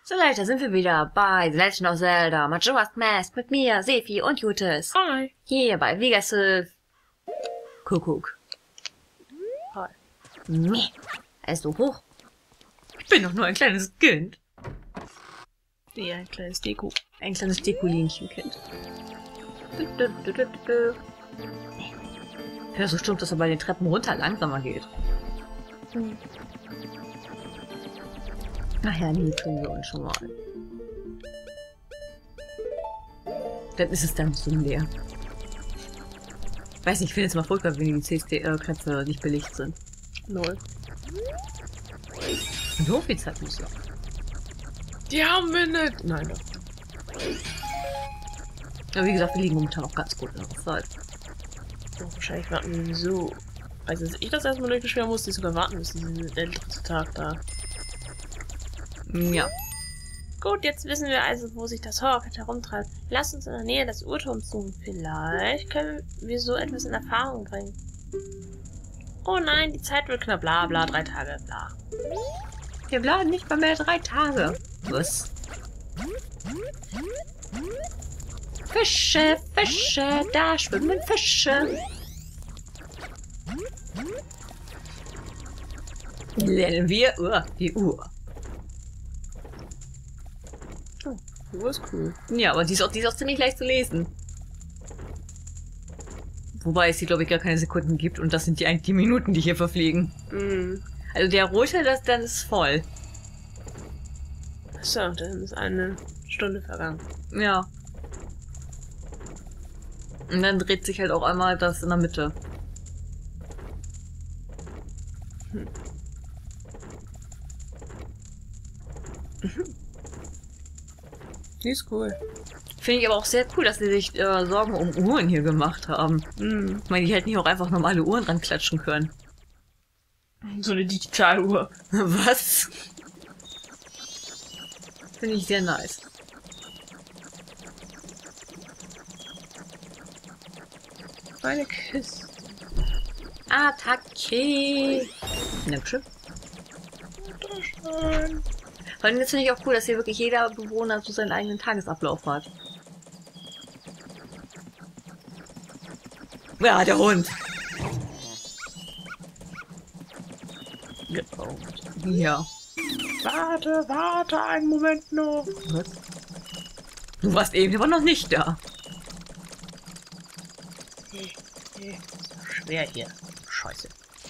So Leute, sind wir wieder bei The Legend of Zelda Majora's Mask mit mir, Sefi und Jutis. Hi. Hier bei Vegas Kuckuck. Hi. Meh. Er ist so hoch. Ich bin doch nur ein kleines Kind. Nee, ein kleines Deko. Ein kleines Dekulinchen-Kind. Hörst du stimmt, dass er bei den Treppen runter langsamer geht? Ach ja, nee, tun wir uns schon mal. Dann ist es dann so leer. Weiß nicht, ich finde es mal furchtbar, wenn die CSD-Knöpfe nicht belegt sind. Null. So viel Zeit muss ja. Die haben wir nicht. Nein, doch. Aber wie gesagt, wir liegen momentan auch ganz gut in der Zeit. Oh, wahrscheinlich warten wir so. Also, als ich das erstmal durchbeschweren musste, ich sogar warten müssen, diesen letzten Tag da. Ja. Gut, jetzt wissen wir also, wo sich das Horrorkit herumtreibt. Lass uns in der Nähe des Uhrturms suchen. Vielleicht können wir so etwas in Erfahrung bringen. Oh nein, die Zeit wird knapp. Bla bla, 3 Tage, bla. Wir bleiben nicht mal mehr 3 Tage. Was? Fische, Fische, da schwimmen Fische. Lernen wir die Uhr. Oh, die Uhr ist cool. Ja, aber die ist auch ziemlich leicht zu lesen. Wobei es hier, glaube ich, gar keine Sekunden gibt und das sind eigentlich die Minuten, die hier verfliegen. Mhm. Also der rote, dann ist voll. So, dann ist eine Stunde vergangen. Ja. Und dann dreht sich halt auch einmal das in der Mitte. Die ist cool. Finde ich aber auch sehr cool, dass sie sich Sorgen um Uhren hier gemacht haben. Mhm. Ich meine, die hätten hier auch einfach normale Uhren dran klatschen können. So eine Digitaluhr. Was? Finde ich sehr nice. Eine Kiste. Attacke! Dankeschön. Vor allem jetzt finde ich auch cool, dass hier wirklich jeder Bewohner so seinen eigenen Tagesablauf hat. Ja, der Hund. Geraubt. Ja. Warte, einen Moment noch. Was? Du warst eben aber noch nicht da. Schwer hier. Scheiße.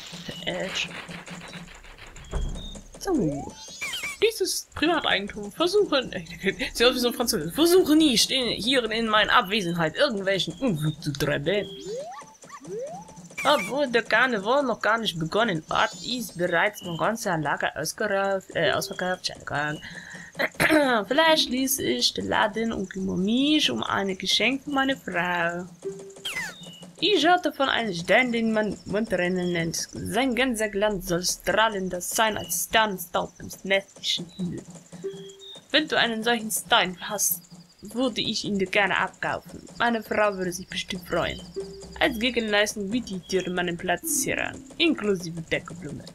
So. Dieses Privateigentum versuchen. Sieht aus wie so ein Franzose. Versuche nicht, hier in meiner Abwesenheit irgendwelchen Unglück zu treiben. Obwohl der Karneval noch gar nicht begonnen hat, ist bereits mein ganzer Lager ausverkauft. Vielleicht schließe ich den Laden und kümmere mich um ein Geschenk für meine Frau. Ich hörte von einem Stein, den man Mundrennen nennt. Sein ganzer Glanz soll strahlender sein als Sternenstaub im nächtlichen Himmel. Wenn du einen solchen Stein hast, würde ich ihn dir gerne abkaufen. Meine Frau würde sich bestimmt freuen. Als Gegenleistung biete ich dir meinen Platz hier an, inklusive Dekoblume.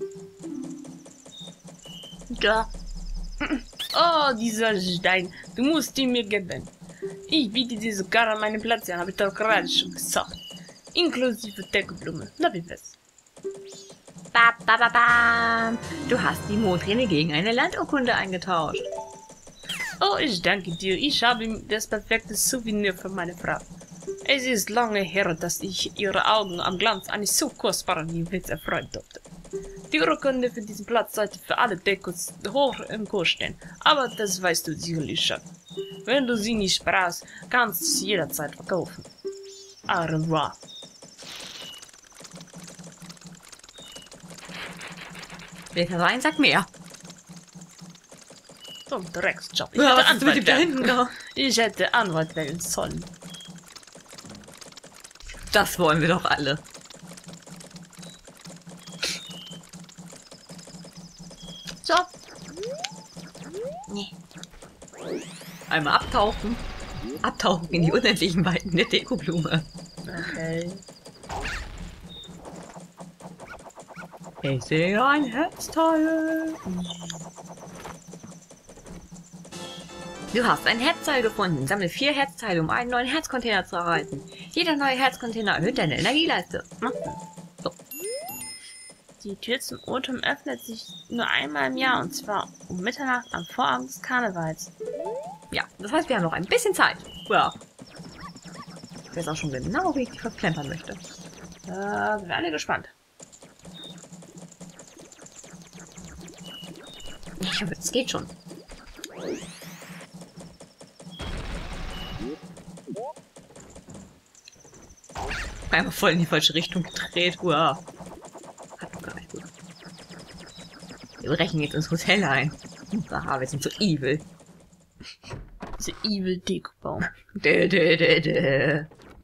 Ja. Oh, dieser Stein, du musst ihn mir geben. Ich biete dir sogar an meinen Platz an, habe ich doch gerade schon gesagt. Inklusive Dekoblume. Na wie was? Ba, ba, ba, ba. Du hast die Mondräne gegen eine Landurkunde eingetauscht. Oh, ich danke dir. Ich habe das perfekte Souvenir für meine Frau. Es ist lange her, dass ich ihre Augen am Glanz eines so kostbaren Juwels erfreuen durfte. Die Urkunde für diesen Platz sollte für alle Dekos hoch im Kurs stehen, aber das weißt du sicherlich schon. Wenn du sie nicht brauchst, kannst du sie jederzeit verkaufen. Au revoir. Welcher Wein sagt mehr? So ein Drecksjob. Ja, was ist mit dem da hinten da? Ich hätte Anwalt wählen sollen. Das wollen wir doch alle. So. Nee. Einmal abtauchen. Abtauchen in die unendlichen Weiten der Dekoblume. Okay. Ich sehe ein Herzteil. Du hast ein Herzteil gefunden. Sammle 4 Herzteile, um einen neuen Herzcontainer zu erhalten. Jeder neue Herzcontainer erhöht deine Energieleiste. So. Die Tür zum O-Turm öffnet sich nur einmal im Jahr, und zwar um Mitternacht am Vorabend des Karnevals. Ja, das heißt, wir haben noch ein bisschen Zeit. Ja. Ich weiß auch schon genau, wie ich dich verplempern möchte. Sind wir alle gespannt. Ich hoffe, es geht schon. Einmal voll in die falsche Richtung gedreht. Wow. Hat doch gar nicht gut. Wir brechen jetzt ins Hotel ein. Aha, wir sind so evil. Diese evil Dekobaum. Dä.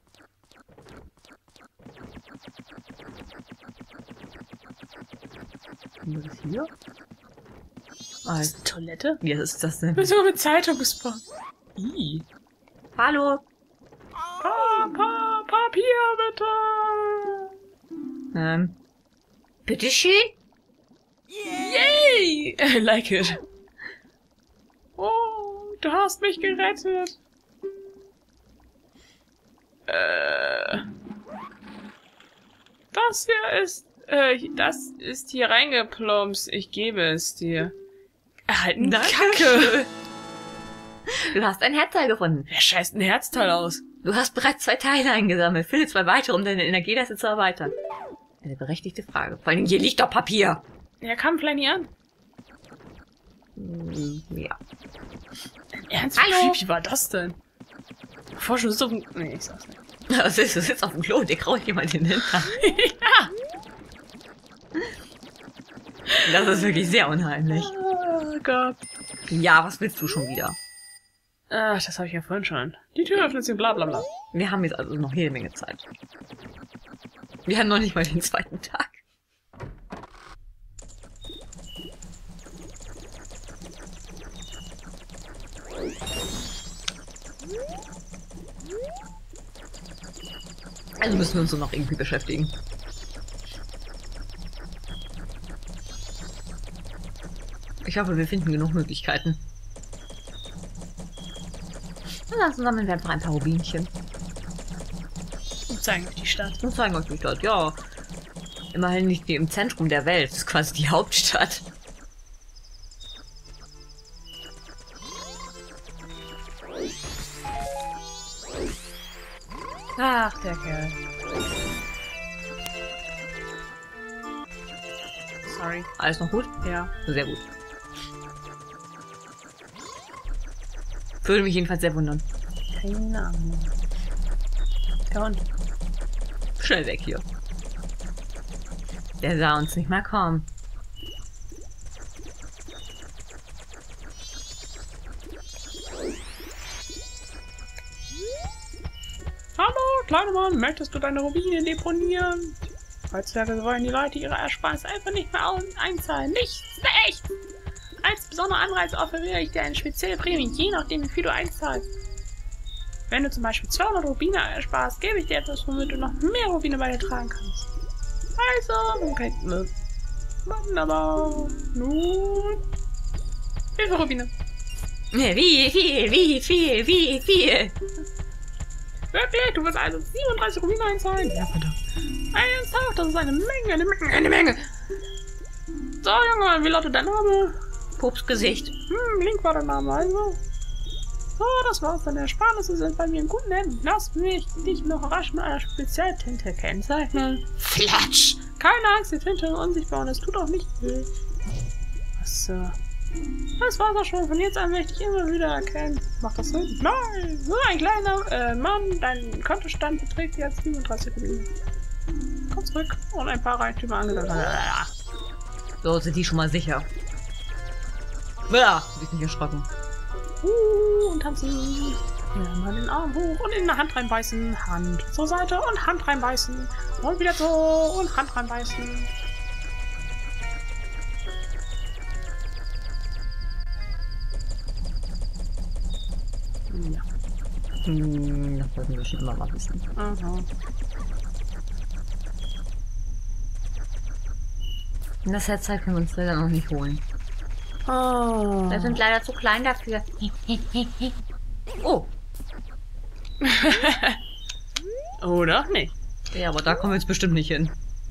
Was ist hier? Ah, Toilette? wie ist das denn? Ich bin sogar mit Zeitung gespawnt. Hallo? Papier, bitte! Bitteschön? Yay! I like it. Oh, du hast mich gerettet. Das ist hier reingeplumpst. Ich gebe es dir. Erhalten Kacke. Du hast ein Herzteil gefunden. Wer scheißt ein Herzteil aus? Du hast bereits 2 Teile eingesammelt. Finde 2 weitere, um deine Energieleiste zu erweitern. Eine berechtigte Frage. Vor allem, hier liegt doch Papier. Ja, kam vielleicht nie an. Ja. Ernst, wie creepy war das denn? Forschung ist auf dem... Nee, ich sag's nicht. Also, du sitzt auf dem Klo und dir kraut jemand den Hintern. Ja! Das ist wirklich sehr unheimlich. Oh Gott. Ja, was willst du schon wieder? Ach, das habe ich ja vorhin schon. Die Tür öffnet sich, bla bla bla. Wir haben jetzt also noch jede Menge Zeit. Wir haben noch nicht mal den 2. Tag. Also müssen wir uns so noch irgendwie beschäftigen. Ich hoffe, wir finden genug Möglichkeiten. Ansonsten sammeln wir einfach ein paar Rubinchen. Und zeigen euch die Stadt. Und zeigen euch die Stadt, ja. Immerhin nicht wie im Zentrum der Welt. Das ist quasi die Hauptstadt. Ach, der Kerl. Sorry. Alles noch gut? Ja. Sehr gut. Würde mich jedenfalls sehr wundern. Keine Ahnung. Der Hund. Schnell weg hier. Der sah uns nicht mal kommen. Hallo, kleiner Mann, möchtest du deine Rubine deponieren? Heutzutage wollen die Leute ihre Ersparnisse einfach nicht mehr einzahlen. Nichts, echt! Als besonderer Anreiz offeriere ich dir eine spezielle Prämie, je nachdem, wie viel du einzahlst. Wenn du zum Beispiel 200 Rubine ersparst, gebe ich dir etwas, womit du noch mehr Rubine bei dir tragen kannst. Also, okay. Wunderbar. Nun. Wie viele Rubine? Wie viel? Wirklich? Du wirst also 37 Rubine einzahlen? Ja, bitte. Ernsthaft, das ist eine Menge. So, Junge, wie lautet dein Name? Pupsgesicht. Link war der Name, also. So, das war's. Deine Ersparnisse sind bei mir in guten Händen. Lass mich dich noch rasch mit einer Spezialtinte kennzeichnen. Flatsch! Keine Angst, die Tinte ist unsichtbar und es tut auch nicht weh. Was, das war's auch schon. Von jetzt an möchte ich immer wieder erkennen. Macht das Sinn? Nein! So ein kleiner, Mann, dein Kontostand beträgt jetzt 37 Rubine. Komm zurück und ein paar Reichtümer angesagt. So sind die schon mal sicher. Ja, hab ich nicht erschrocken. Und tanzen. Ja, mal den Arm hoch und in eine Hand reinbeißen. Hand zur Seite und Hand reinbeißen. Und wieder so und Hand reinbeißen. Ja. Das wollten wir schon immer mal wissen. Aha. Das Herzteil können wir uns leider noch nicht holen. Oh. Wir sind leider zu klein dafür. Oh. Oder auch nicht. Ja, aber da kommen wir jetzt bestimmt nicht hin.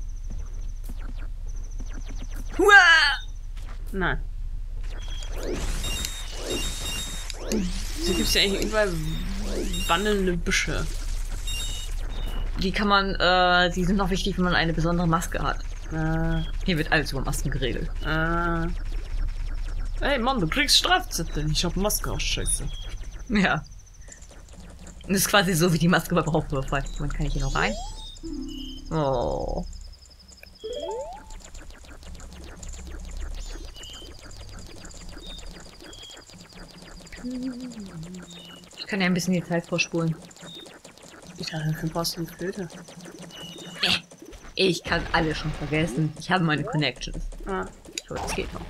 Huah! Nein. Hier gibt es ja eigentlich überall wandelnde Büsche. Die kann man, die sind auch wichtig, wenn man eine besondere Maske hat. Hier wird alles über Masken geregelt. Hey Mann, du kriegst Strafzettel. Ich hab Maske aus Scheiße. Ja. Und das ist quasi so wie die Maske bei Raubüberfall. Man kann hier noch rein. Oh. Ich kann ja ein bisschen die Zeit vorspulen. Ich dachte, für brauchst du eine Flöte. Ich kann alles schon vergessen. Ich habe meine Connections. Ah. So, das geht noch.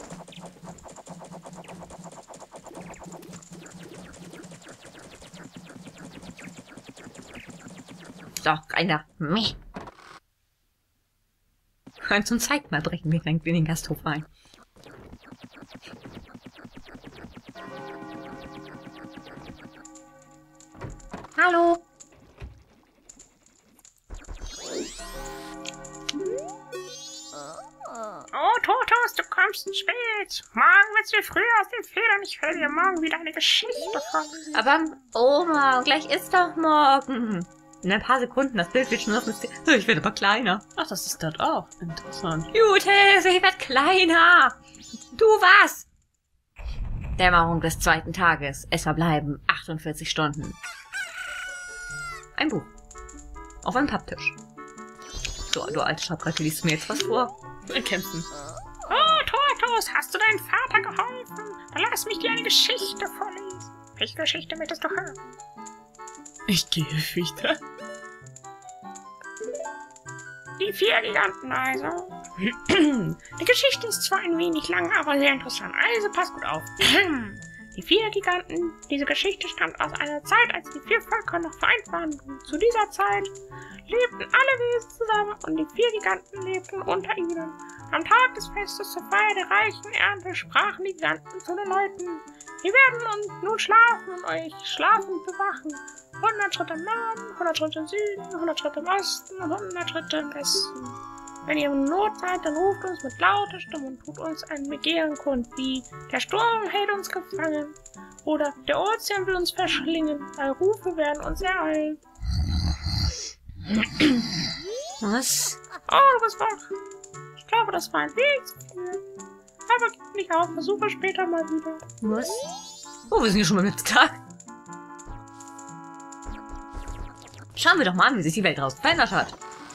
So, einer. Meh. Und zum zweiten Mal brechen wir in den Gasthof ein. Hallo. Oh, Totos, du kommst spät. Morgen wird's wie früher aus den Federn. Ich werde dir morgen wieder eine Geschichte vorlesen. Aber Oma, gleich ist doch morgen. In ein paar Sekunden, das Bild wird schon auf ich werde aber kleiner. Ach, das ist dort auch. Interessant. Jute, ich werde kleiner. Du was? Dämmerung des zweiten Tages. Es verbleiben 48 Stunden. Ein Buch. Auf einem Papptisch. So, du alte Schabracke, liest mir jetzt was vor? Wir kämpfen. Oh, Totos, hast du deinem Vater geholfen? Dann lass mich dir eine Geschichte vorlesen. Welche Geschichte möchtest du hören? Ich gehe wieder. Die 4 Giganten also. Die Geschichte ist zwar ein wenig lang, aber sehr interessant. Also pass gut auf. Die 4 Giganten. Diese Geschichte stammt aus einer Zeit, als die 4 Völker noch vereint waren. Zu dieser Zeit lebten alle Wesen zusammen und die 4 Giganten lebten unter ihnen. Am Tag des Festes zur Feier der reichen Ernte sprachen die Giganten zu den Leuten. Wir werden uns nun schlafen und euch schlafend bewachen. 100 Schritte im Norden, 100 Schritte im Süden, 100 Schritte im Osten und 100 Schritte im Westen. Wenn ihr in Not seid, dann ruft uns mit lauter Stimme und tut uns ein Begehren kund, wie der Sturm hält uns gefangen oder der Ozean will uns verschlingen. Eure Rufe werden uns ereilen. Was? Oh, du bist wach. Ich glaube, das war ein Weg zu viel. Aber gib nicht auf, versuche später mal wieder. Was? Oh, wir sind hier schon beim letzten Tag. Schauen wir doch mal an, wie sich die Welt draußen verändert hat.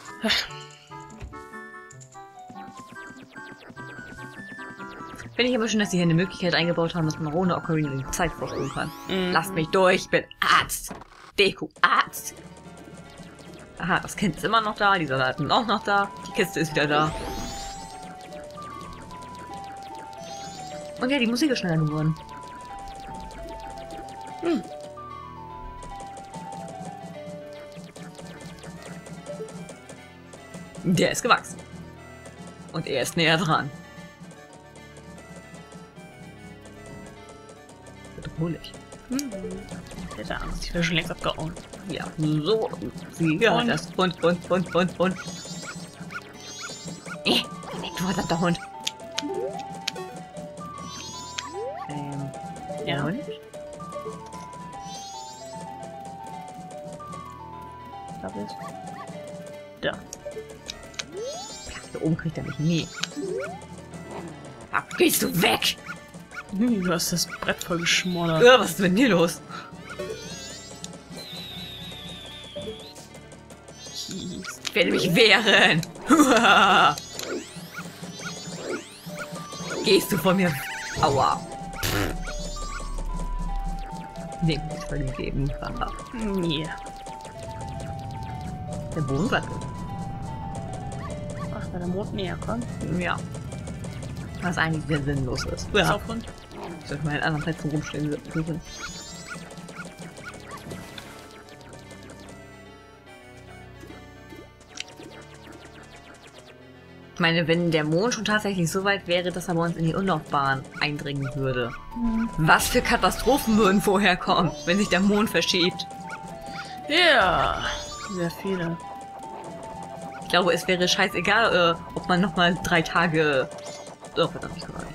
Finde ich aber schön, dass sie hier eine Möglichkeit eingebaut haben, dass man ohne Ocarina die Zeit vorspulen kann. Lasst mich durch, ich bin Arzt. Deku, Arzt. Aha, das Kind ist immer noch da, die Soldaten auch noch da, die Kiste ist wieder da. Und ja, die Musik ist schneller geworden. Der ist gewachsen. Und er ist näher dran. Bedrohlich. Ich hätte Angst, ich wäre schon längst abgehauen. Ja, so. Sie hat das. Und. Du verdammter Hund. Ja. Und? Da bist du. Da. Hier oben kriegt er mich nie. Ab gehst du weg! Du hast das Brett voll geschmoddert. Was ist denn hier los? Ich werde mich wehren! Gehst du von mir? Aua! Den muss vergeben. Nee. Der Boden war drin. Ach, weil der Mond näher kommt. Ja. Was eigentlich sehr sinnlos ist. Ja. Ich sollte mal in anderen Plätzen rumstehen. meine, wenn der Mond schon tatsächlich so weit wäre, dass er bei uns in die Umlaufbahn eindringen würde. Was für Katastrophen würden vorher kommen, wenn sich der Mond verschiebt? Ja, sehr viele. Ich glaube, es wäre scheißegal, ob man nochmal 3 Tage... Oh, verdammt, ich kann nicht.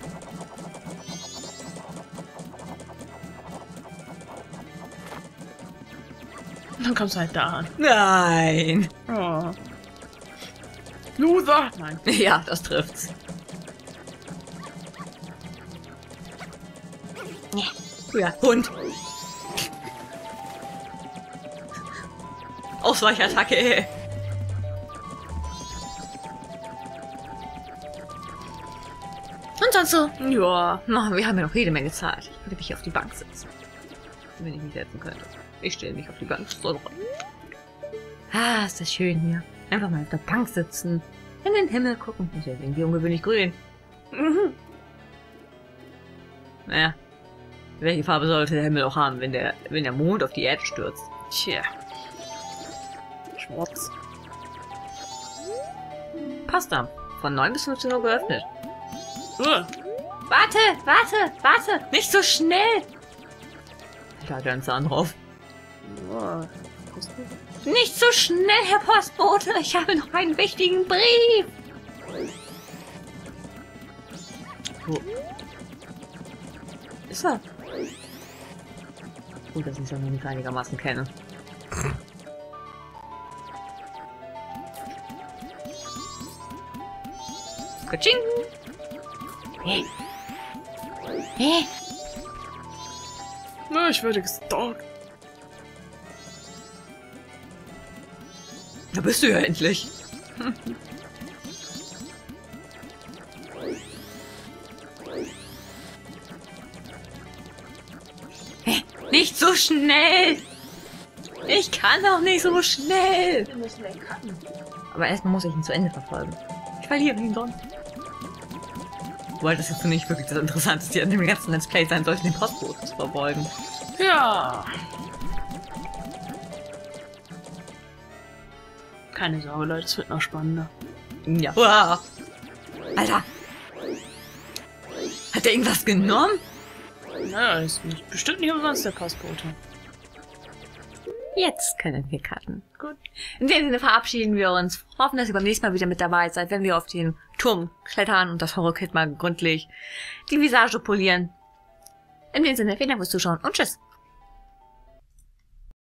Dann kommst du halt da an. Nein! Oh. Loser! Nein. Ja, das trifft's. Ja, Hund! Ausweichattacke! Und sonst so? Ja, wir haben ja noch jede Menge Zeit. Ich würde mich hier auf die Bank setzen. Wenn ich mich setzen könnte. Ich stelle mich auf die Bank. Ah, ist das schön hier. Einfach mal auf der Bank sitzen. In den Himmel gucken. Ist ja irgendwie ungewöhnlich grün. Mhm. Naja. Welche Farbe sollte der Himmel auch haben, wenn der Mond auf die Erde stürzt? Tja. Schwarz. Pasta. Von 9 bis 15 Uhr geöffnet. Warte! Nicht so schnell! Da hat er einen Zahn drauf. Oh. Nicht so schnell, Herr Postbote! Ich habe noch einen wichtigen Brief! Wo ist er? Gut, dass ich es noch nicht einigermaßen kenne. Katsching! Hey! Hey! Na, ich werde gestalkt. Da bist du ja endlich. Hey, nicht so schnell! Ich kann doch nicht so schnell! Wir müssen den cutten. Aber erstmal muss ich ihn zu Ende verfolgen. Ich verliere ihn sonst. Wobei das jetzt nicht wirklich das Interessanteste an dem ganzen Let's Play sein sollte, den Postboten zu verfolgen. Ja. Keine Sorge, Leute, es wird noch spannender. Ja. Uah. Alter! Hat der irgendwas genommen? Naja, ist nicht, bestimmt nicht umsonst der Postbote. Jetzt können wir cutten. Gut. In dem Sinne verabschieden wir uns. Hoffen, dass ihr beim nächsten Mal wieder mit dabei seid, wenn wir auf den Turm klettern und das Horror-Kit mal gründlich die Visage polieren. In dem Sinne, vielen Dank fürs Zuschauen und tschüss.